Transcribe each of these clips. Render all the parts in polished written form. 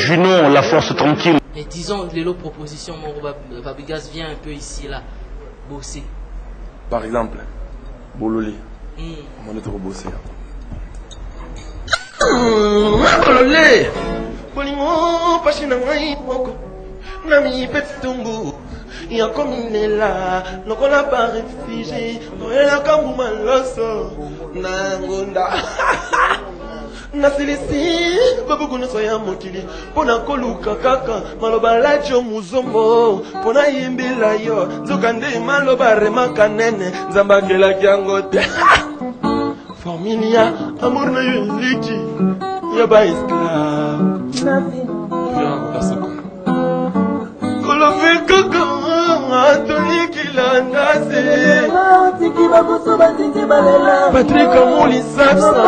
Junon, la force tranquille. Et disons, les autres propositions, Babigas vient un peu ici, là, bosser. Par exemple, Bololi. On est trop bossé. Bololi. Bolimo, pachina ngai moko. Nami petumbu. Ya kominela, lokola pa réfugié. Noela kamuma loso. Nangunda. Nasilisi babukuna soya mokili pona koluka kaka maloba lajo muzombo pona yimbila yo nzokande maloba remaka nene nzambakela kyango te familia amour na yo liki ya ba esclave kolofe kaka Anthony Kilandase Patrick Amoli Sapsa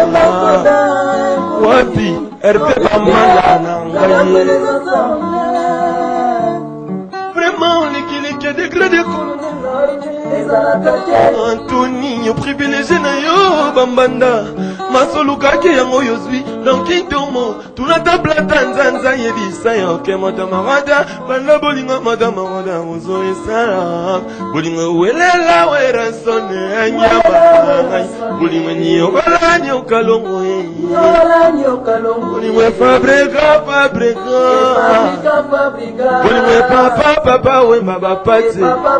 Wapi Hervé Bamala Nangaye Vraiment l'équilibre a dégradé Anthony yo privilégié na yo Bambanda Masoluka ki yango yozwi Dans Kintomo Tunata plata nzanza yebisa yo Ke madama wada Banda bolinga madama wada Ozo esala Bolinga welela wera sone Anyama Bolinga nyokola nyokalongo Bolinga fabrika Bolinga papa wemba bapati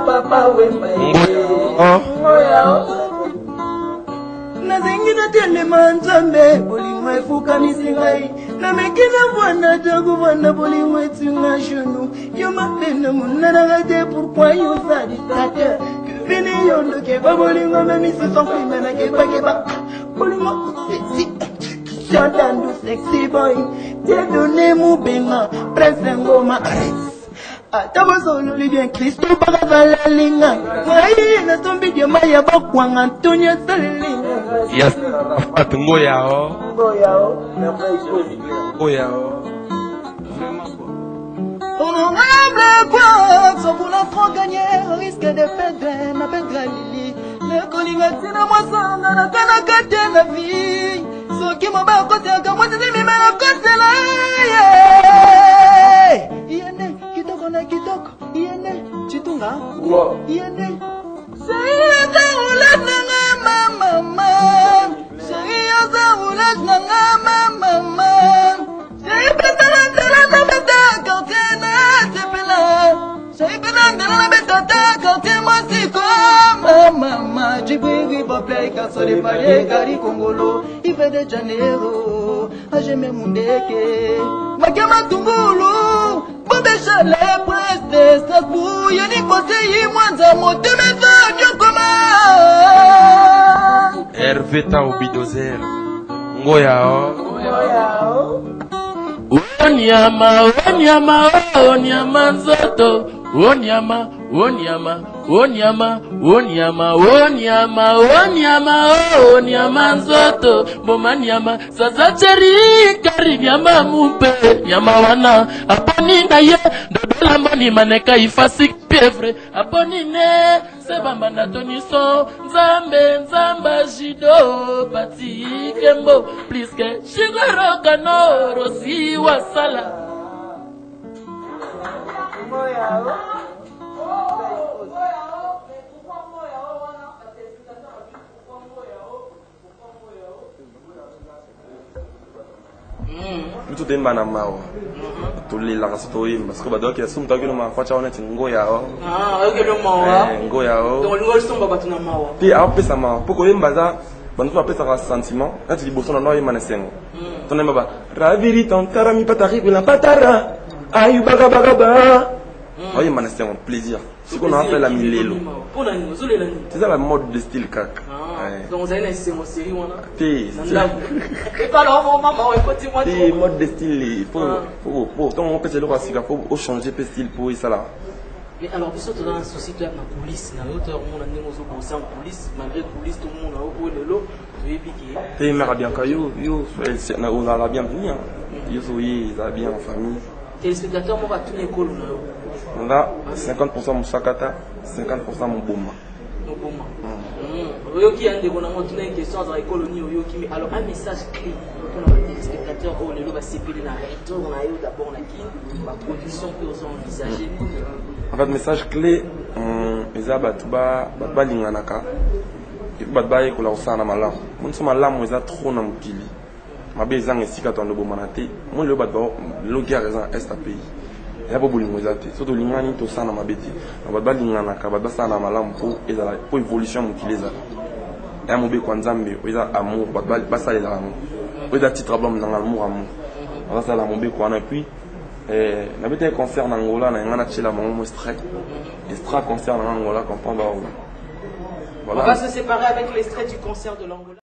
Nazengi na telema nzambe bolingo efukamisi ngai nameki na vwana taku vwana bolingo etinga genou yo mapena monananga te pourquoi yo za dictateur vini yondoke ba bolingo memisi son primena keba bolingo sexy Chantandu sexy boy t'ai donné mon benga presse ngoma Atabo solo li bien Christo bakazala linga Ngai na tombi dia maya bakwanga Antonio Salinga Yes, afat ngoyao Honorable quoi Sauf pour la trop gagner risque de perdre ma belle Lili Le kolinga tina mwasanga na kanaka te la vie Soki mba kote akamwa tete mima na kote la Yene kitoko na kitoko Yene chitunga Yene Seiyaza ulas nanga mama Seiyaza ulas nanga mama Seipetala tala na beta kautena sepela Seipetala na beta kautena siko Mama Jibiri Boplay Kasole Pare Gari Kongolo Ife de Janeiro Ajeme Mundeke Makema Tungulu Bobe Chale Preste Strasbourg Yoni Conseil Mwanza Moteme Fanyo Koma Hervé Taobidozer Ngoyao Onyama Nzoto Onyama Nzoto Bomanyama Sasa cheri Kari nyama mupe Nyama wana Aponi na ye Dodola mani maneka ifasik pievre Aponi ne Seba manatoniso Nzamba jido Pati kembo Pliske Shigoro kano Rosi wasala Tout est manamao. Tous les langues sont parce que bah qui assume que nous m'en faisons on est ngoyao. Ok le mawa. Ngoyao. Donc le son baba tuna mawa. Puis après ça m'a pourquoi il baza bah nous appelle ça sentiment quand tu dis bosso non il manesengo. Ton aime baba raviri ton tarami patari la patara. Aïe baga. Oh il manesengo plaisir. Ce qu'on appelle la milelo. C'est ça la mode de style cac. Donc vous avez une série ou c'est mode de style il faut tant on peut se le passer faut changer de style pour ça là. Mais alors puis surtout dans la société la police na hauteur on a des mots comme en police malgré police tout le monde a au de l'eau tu es piqué. Et mère bien caillou yo on a la bienvenue yo soyez ça bien en famille. Téléspectateurs moi va tout l'école on a 50% mon sakata 50% mon bomba. Oyo qui a une question dans l'école alors un message clé pour la téléspectateurs, oh, les lots va s'épiler dans le retour, on a eu d'abord la production que vous envisagez. En fait, message clé, ils ont balinganaka. Et puis batba est couleur ça na malam. Mon so malam ils ont trop na mukili. Ma bezang est si katon de bomanate. Moi le batba le guerre raison est à pays. Il y a pas beaucoup de moisate. Surtout l'ingani to ça na ma beti. Na batba linganaka batba ça na malam pour évolution mukili za. Et mon be kwanzambe ils ont amour batba basa les amour. Ils ont petit problème dans l'amour amour. Alors ça la mon be kwana puis na bete concert en Angola na ngana chila mon strike. Extra concert en Angola comprendre. Voilà. On va se séparer avec l'extrait du concert de l'Angola.